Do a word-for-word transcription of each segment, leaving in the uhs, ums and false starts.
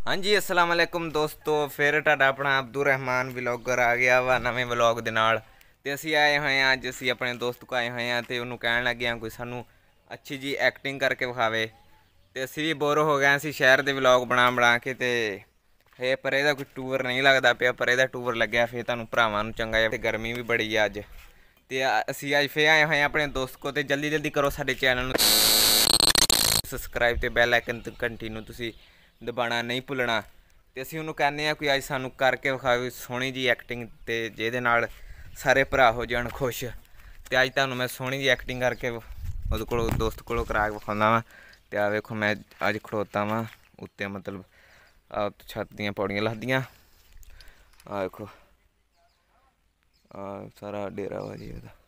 हाँ जी अस्सलाम वालेकुम दोस्तों, फिर ਤੁਹਾਡਾ ਆਪਣਾ ਅਬਦੁਰ ਰਹਿਮਾਨ ਵਲੌਗਰ ਆ ਗਿਆ ਵਾ ਨਵੇਂ ਵਲੌਗ ਦੇ ਨਾਲ। ਤੇ ਅਸੀਂ ਆਏ ਹੋਏ ਹਾਂ, ਅੱਜ ਅਸੀਂ ਆਪਣੇ ਦੋਸਤ ਕੋ ਆਏ ਹੋਏ ਹਾਂ ਤੇ ਉਹਨੂੰ ਕਹਿਣ ਲੱਗੇ ਹਾਂ ਕੋਈ ਸਾਨੂੰ ਅੱਛੀ ਜੀ ਐਕਟਿੰਗ ਕਰਕੇ ਵਿਖਾਵੇ। ਤੇ ਅਸੀਂ ਵੀ ਬੋਰ ਹੋ ਗਏ, ਅਸੀਂ ਸ਼ਹਿਰ ਦੇ ਵਲੌਗ ਬਣਾ ਬਣਾ ਕੇ ਤੇ ਇਹ ਪਰ ਇਹਦਾ ਕੋਈ ਟੂਰ ਨਹੀਂ ਲੱਗਦਾ ਪਿਆ, ਪਰ ਇਹਦਾ ਟੂਰ ਲੱਗਿਆ ਫਿਰ ਤੁਹਾਨੂੰ ਭਰਾਵਾਂ ਨੂੰ ਚੰਗਾ ਜਿਹਾ। ਤੇ ਗਰਮੀ ਵੀ ਬੜੀ ਆ ਅੱਜ, ਤੇ ਅਸੀਂ ਅੱਜ ਫਿਰ ਆਏ ਹੋਏ ਹਾਂ ਆਪਣੇ ਦੋਸਤ ਕੋ। ਤੇ ਜਲਦੀ ਜਲਦੀ ਕਰੋ ਸਾਡੇ ਚੈਨਲ ਨੂੰ ਸਬਸਕ੍ਰਾइब ਤੇ ਬੈਲ ਆਈਕਨ ਕੰਟੀਨਿਊ ਤੁਸੀਂ दबाना नहीं भुलना। तो असीं उन्होंने कहने हैं कोई अज सानू करके विखावे सोहनी जी एक्टिंग, तो जिहदे नाल सारे भरा हो जाण खुश। तो अज तुहानूं मैं सोहनी जी एक्टिंग करके उहदे कोलों दोस्त कोलों करा के विखाउंदा वां। तो आ वेखो मैं अज खड़ोता वां उत्ते, मतलब आ छत दीयां पौड़ियां लहदियां। आ वेखो आ सारा डेरा वा जी इहदा।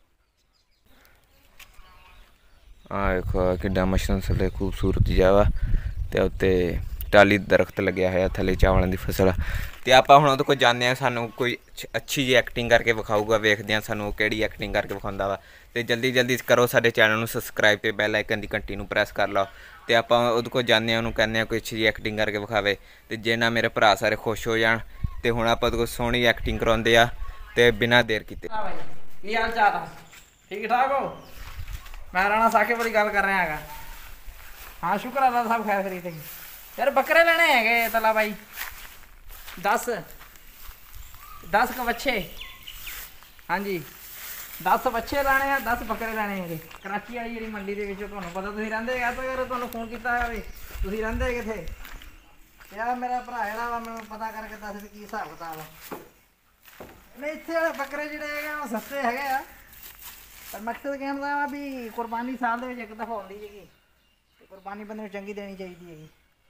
आ वेखो किड्डा मशरूम थल्ले खूबसूरत जिहा वा, ते उत्ते टाली दरख्त लग्या है थले चावलों की फसल। तो आप हम वो जाने सानू कोई अच्छी जी एक्टिंग करके विखाऊगा, वेखते हैं सानू किहड़ी एक्टिंग करके विखाउंदा वा। तो जल्दी जल्दी करो साडे चैनल नूं सबसक्राइब ते बैल आइकन दी घंटी नूं प्रेस कर लो। तो आप उहदे कोल जाने उहनूं कहने कोई अच्छी जी एक्टिंग करके विखावे, तो जे ना मेरे भरा सारे खुश हो जाण। तो हुण आपां कोई सोहनी एक्टिंग कराउंदे आ ते बिना देर कीते। की हाल चाल आ? ठीक ठाक हो? मैं राणा साकिब वाली गल कर रहा है। हाँ शुक्र अल्लाह साहब खैर करी थे यार। बकरे लेने है तला भाई, दस दस क बच्चे। हाँ जी दस बच्चे लाने हैं, दस बकरे लेने हैं कराची वाली जी मंडी के विच। तुहानूं पता तुसीं रहिंदे है तो यार तुहानूं फोन किया है, तुसीं रहिंदे कित्थे यार? मेरा भरा जिहड़ा वा मैनूं पता करके दस की हिसाब किताब है। नहीं इत्थे वाले बकरे जिहड़े है वो सस्ते है, पर मकसद कहण दा वा भी कुरबानी साल दे विच इक दफा होंदी हैगी। कुरबानी बंदे नूं चंगी देनी चाहिदी हैगी।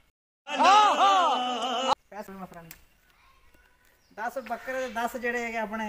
पैसे मसला नहीं। दस बकरे दस जड़े है अपने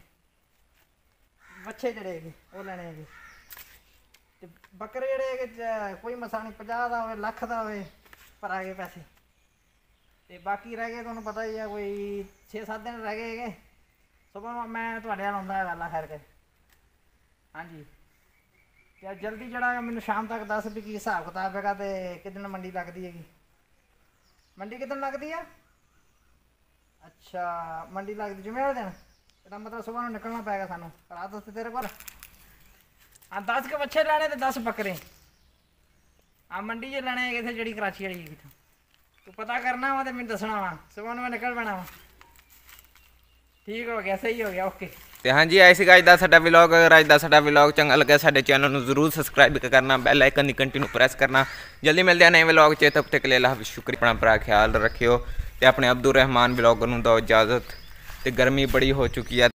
बच्चे जड़े है वो लेने है। तो बकरे जड़े है कोई मसला नहीं, पचास का हो लख का हो पर आ गए पैसे। तो बाकी रह गए तुहानूं पता ही है कोई छे सत्त दिन रह गए है। सुबह मैं तुहाडे नाल आउंदा गल खैर कर। हाँ जी क्या जल्दी जरा मैनूं शाम तक दस भी की हिसाब किताब है। तो कितने मंडी लगती हैगी? मंडी कितने लगती है? अच्छा मंडी लगती जुमे वाले दिन। इसका मतलब सुबह निकलना पैगा सानू। रात दस तेरे को हाँ दस के बच्चे लैने तो दस बकरे। हाँ मंडी च लैने इतने जी कराची वाली इतों तू पता करना वा तो मैंने दसना वा। सुबह मैं निकल पैना वा। ठीक हो गया, सही हो गया, ओके। तो हाँ जी ऐसे अज का साडा व्लॉग, अगर अज का साडा व्लॉग चंगा लगे साडे चैनल नूं जरूर सबसक्राइब करना, बैल आइकन दी कंटिन्यू प्रेस करना। जल्दी मिलते हैं नए व्लॉग च, तब तक ले ला शुक्रिया। अपना भरा ख्याल रखियो ते अपने अब्दुर रहमान व्लॉगर नूं दो इजाजत। ते गर्मी बड़ी हो चुकी है।